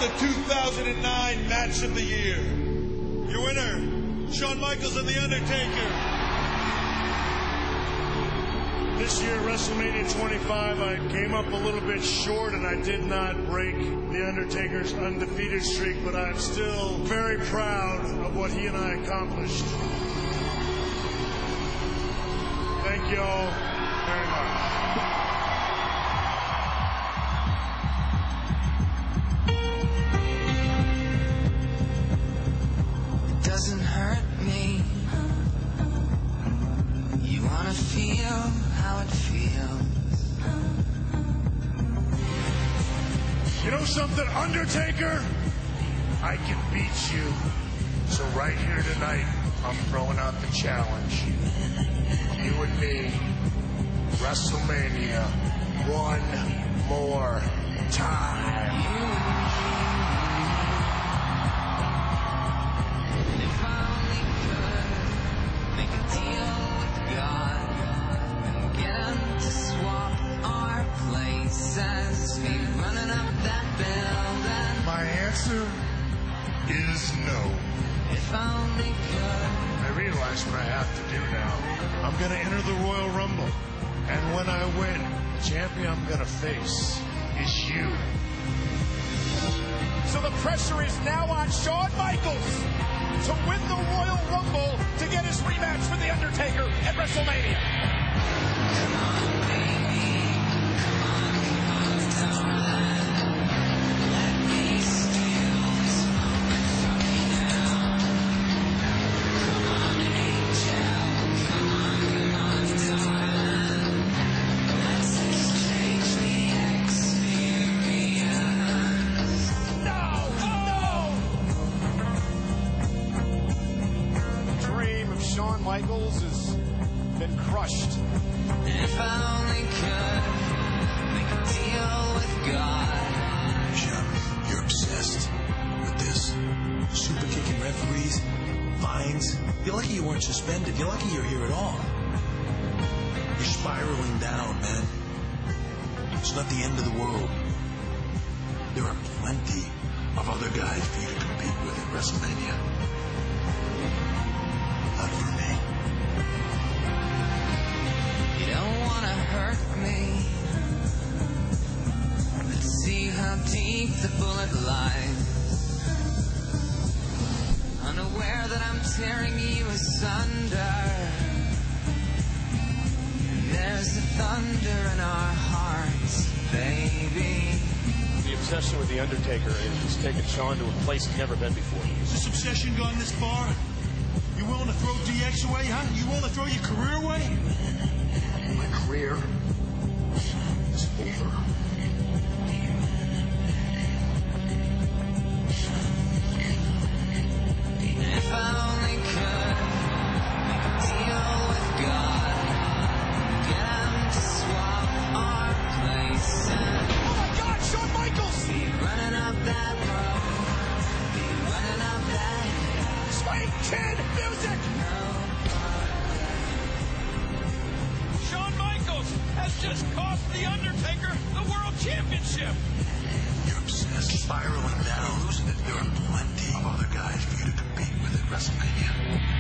the 2009 Match of the Year. Your winner, Shawn Michaels and The Undertaker. This year, WrestleMania 25, I came up a little bit short and I did not break The Undertaker's undefeated streak, but I'm still very proud of what he and I accomplished. Thank you all very much. It doesn't hurt me. You wanna feel how it feels. You know something, Undertaker? I can beat you. So right here tonight, I'm throwing out the challenge. You and me, WrestleMania, one more time. If I only could make a deal with God and get him to swap our places, be running up that building. My answer is no. If I only could. I realize what I have to do now. I'm going to enter the Royal Rumble. And when I win, the champion I'm going to face is you. So the pressure is now on Shawn Michaels to win the Royal Rumble to get his rematch for The Undertaker at WrestleMania. Come on, baby. Come on, darling. Let me steal this moment from you now. Come on, angel. Come on, darling. Let's exchange the experience. The dream of Shawn Michaels has been crushed. If I only could make a deal with God. Shawn, you're obsessed with this. Super kicking referees, fines. You're lucky you weren't suspended. You're lucky you're here at all. You're spiraling down, man. It's not the end of the world. There are plenty of other guys for you to compete with at WrestleMania. Not for me. You don't want to hurt me. Let's see how deep the bullet lies. Unaware that I'm tearing you asunder. And there's the thunder in our hearts, baby. The obsession with The Undertaker is taking Shawn to a place he's never been before. Has this obsession gone this far? You willing to throw DX away, huh? You willing to throw your career away? My career is over. If I only could make a deal with God, get him to swap our places. Oh my God, Shawn Michaels! Be running up that road, be running up that hill. Sweet Kid music! Shawn Michaels has just cost The Undertaker the World Championship. You're obsessed, spiraling down. There are plenty of other guys for you to compete with at WrestleMania.